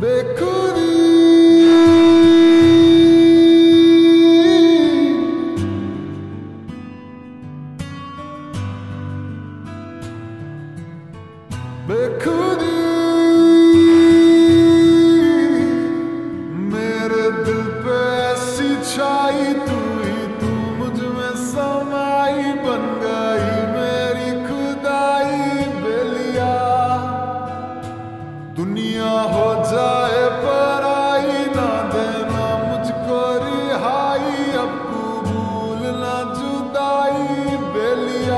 बेखुदी बेखुदी मेरे दिल पे ऐसी छाई तू ही तू मुझ में समाई बन गई मेरी खुदाई बेलिया। दुनिया हो जाए पराई ना देना मुझको रिहाई अब कबूल ना जुदाई बेलिया।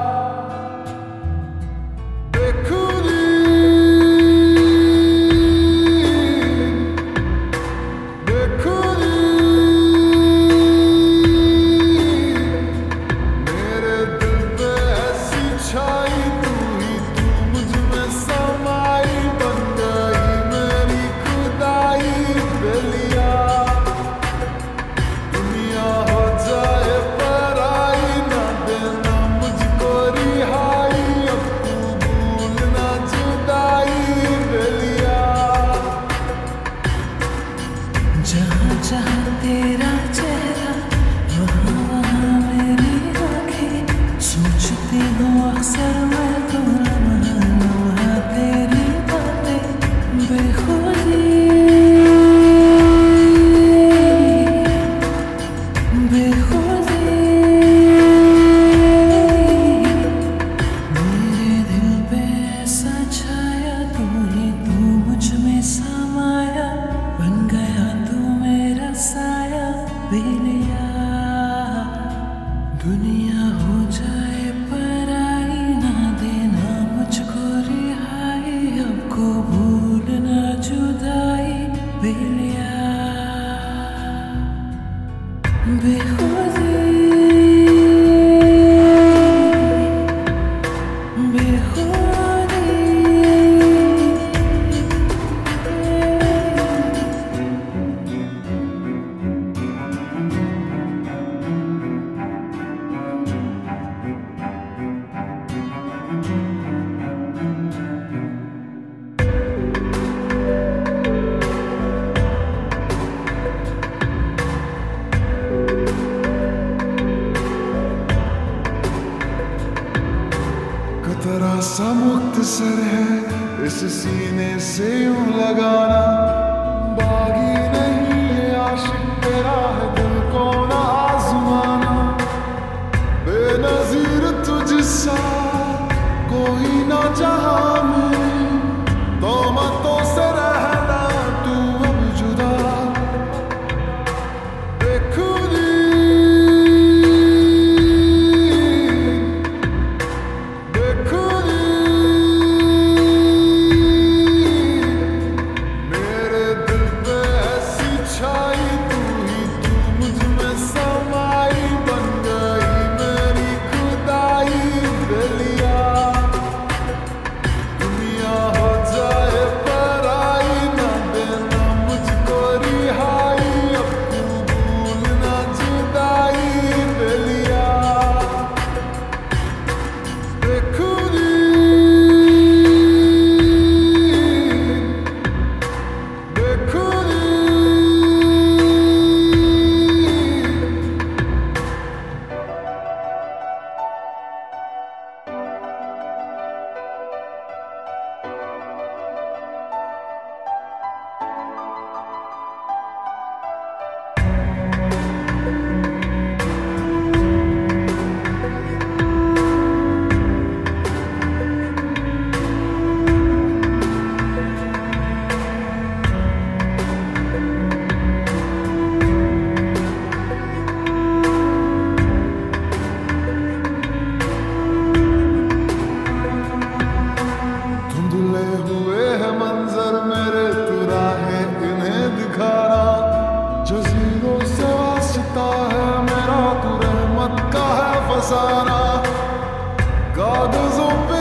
जहाँ जहाँ तेरा चेहरा वहाँ वहाँ मेरी आँखें सोचती हूँ अक्सर मैं तो लम्हा तेरी बातें बेखुदी बेखुदी मेरे दिल पे ऐसा छाया तू ही तू मुझ में समाया बन गया साया बेलिया। दुनिया हो जाए पराई ना देना मुझको रिहाई अब को भूलना जुदाई बेलिया। बेखुदी खतरा सा मुख्तसर है इस सीने से यूं लगाना बागी नहीं है आशिक तेरा है दिल को ना आजमाना। बेनजीर तुझसा कोई ना जहां में तोहमतों से रहना तू अब जुदा। बेखुदी जज़ीरों से वास्ता है मेरा तू रहमत का है फसाना कागजों पे